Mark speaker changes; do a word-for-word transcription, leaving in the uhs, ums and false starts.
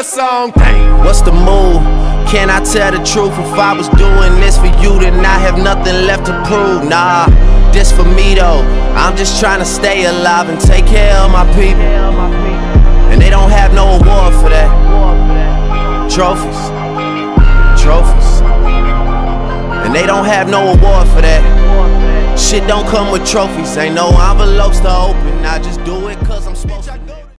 Speaker 1: What song? Dang.
Speaker 2: What's the move? Can I tell the truth? If I was doing this for you, then I have nothing left to prove. Nah, this for me though. I'm just trying to stay alive and take care of my people. And they don't have no award for that. Trophies, trophies. And they don't have no award for that. Shit don't come with trophies. Ain't no envelopes to open. I just do it cause I'm supposed to.